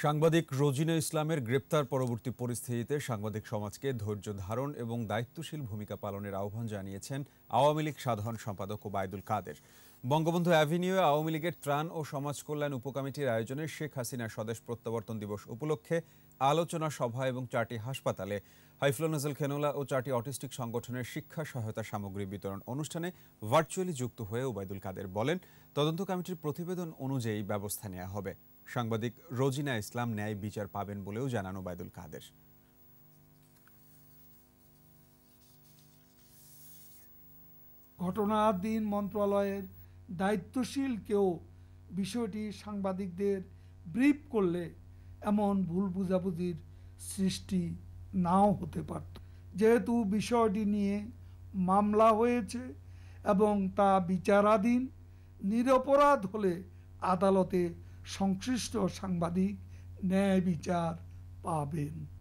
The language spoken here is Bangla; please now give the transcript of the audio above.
সাংবাদিক রোজিনা ইসলামের গ্রেপ্তার পরবর্তী পরিস্থিতিতে সাংবাদিক সমাজকে ধৈর্য ধারণ এবং দায়িত্বশীল ভূমিকা পালনের আহ্বান জানিয়েছেন আওয়ামী লীগ সাধারণ সম্পাদক ওবায়দুল কাদের। বঙ্গবন্ধু অ্যাভিনিউয়ে আওয়ামী লীগের ত্রাণ ও সমাজ কল্যাণ উপকমিটির আয়োজনে শেখ হাসিনার স্বদেশ প্রত্যাবর্তন দিবস উপলক্ষে আলোচনা সভা এবং 4টি হাসপাতালে হাইফ্লোনাজাল খেনোলা ও 4টি অটিস্টিক সংগঠনের শিক্ষা সহায়তা সামগ্রী বিতরণ অনুষ্ঠানে ভার্চুয়ালি যুক্ত হয়ে ওবায়দুল কাদের বলেন, তদন্ত কমিটির প্রতিবেদন অনুযায়ী ব্যবস্থা নেওয়া হবে। সাংবাদিক রোজিনা ইসলাম ন্যায় বিচার পাবেন বলেও জানান ওবায়দুল কাদের। ঘটনার দিন মন্ত্রণালয়ের দায়িত্বশীল কেউ বিষয়টি সাংবাদিকদের ব্রিফ করলে এমন ভুল বুঝাবুঝির সৃষ্টি নাও হতে পারত। যেহেতু বিষয়টি নিয়ে মামলা হয়েছে এবং তা বিচারাধীন, নিরপরাধ হলে আদালতে সংশ্লিষ্ট সাংবাদিক ন্যায় বিচার পাবেন।